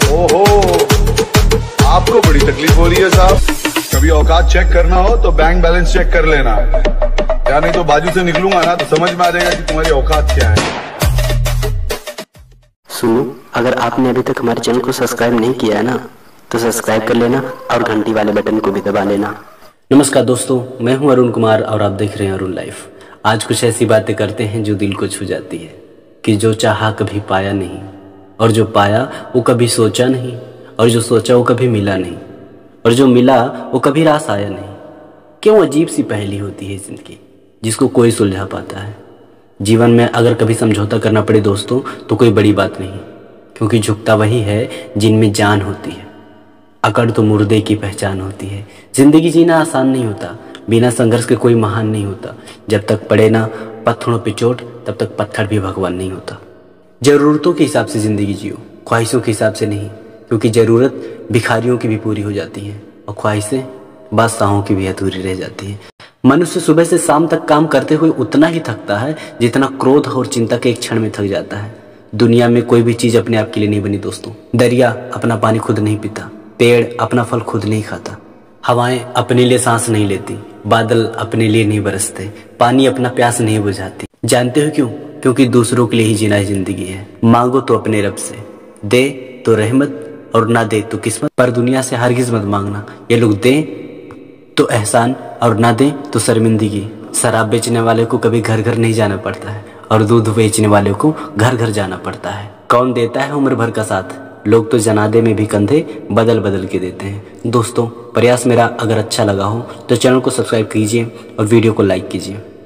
ओहो, आपको बड़ी तकलीफ हो रही है साहब। कभी औकात चेक करना हो तो बैंक बैलेंस चेक कर लेना, या नहीं तो बाजू से निकलूंगा ना तो समझ में आ जाएगा कि तुम्हारी औकात क्या है। सुनो, अगर आपने अभी तक हमारे चैनल को सब्सक्राइब नहीं किया है ना, तो सब्सक्राइब कर लेना और घंटी वाले बटन को भी दबा लेना। नमस्कार दोस्तों, मैं हूं अरुण कुमार और आप देख रहे हैं अरुण लाइफ। आज कुछ ऐसी बातें करते हैं जो दिल को छू जाती है कि जो चाहा कभी पाया नहीं, और जो पाया वो कभी सोचा नहीं, और जो सोचा वो कभी मिला नहीं, और जो मिला वो कभी रास आया नहीं। क्यों अजीब सी पहेली होती है जिंदगी, जिसको कोई सुलझा पाता है। जीवन में अगर कभी समझौता करना पड़े दोस्तों तो कोई बड़ी बात नहीं, क्योंकि झुकता वही है जिनमें जान होती है। अकड़ तो मुर्दे की पहचान होती है। जिंदगी जीना आसान नहीं होता, बिना संघर्ष के कोई महान नहीं होता। जब तक पड़े ना पत्थरों पे चोट, तब तक पत्थर भी भगवान नहीं होता। जरूरतों के हिसाब से जिंदगी जियो, ख्वाहिशों के हिसाब से नहीं, क्योंकि जरूरत भिखारियों की भी पूरी हो जाती है और ख्वाहिशें बादशाहों की भी अधूरी रह जाती है। मनुष्य सुबह से शाम तक काम करते हुए उतना ही थकता है जितना क्रोध और चिंता के एक क्षण में थक जाता है। दुनिया में कोई भी चीज अपने आप के लिए नहीं बनी दोस्तों। दरिया अपना पानी खुद नहीं पीता, पेड़ अपना फल खुद नहीं खाता, हवाएं अपने लिए सांस नहीं लेती, बादल अपने लिए नहीं बरसते, पानी अपना प्यास नहीं बुझाती। जानते हो क्यों? क्योंकि दूसरों के लिए ही जीना जिंदगी है। मांगो तो अपने रब से, दे तो रहमत और ना दे तो किस्मत, पर दुनिया से हरगिज मत मांगना। ये लोग दें तो एहसान और ना दें तो शर्मिंदगी। शराब बेचने वाले को कभी घर घर नहीं जाना पड़ता है, और दूध बेचने वाले को घर घर जाना पड़ता है। कौन देता है उम्र भर का साथ? लोग तो जनादे में भी कंधे बदल बदल के देते हैं। दोस्तों, प्रयास मेरा अगर अच्छा लगा हो तो चैनल को सब्सक्राइब कीजिए और वीडियो को लाइक कीजिए।